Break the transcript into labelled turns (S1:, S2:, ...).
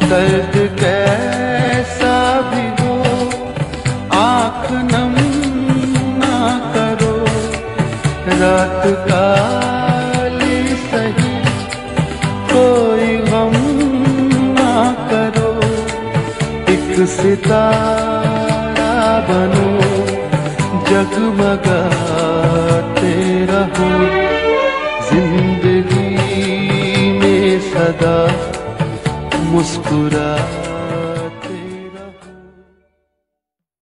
S1: दर्द कैसा भी हो आँख नम ना करो, रात काली सही कोई गम ना करो। एक सितारा बनो जगमगाते रहो, जिंदगी में सदा मुस्कुरा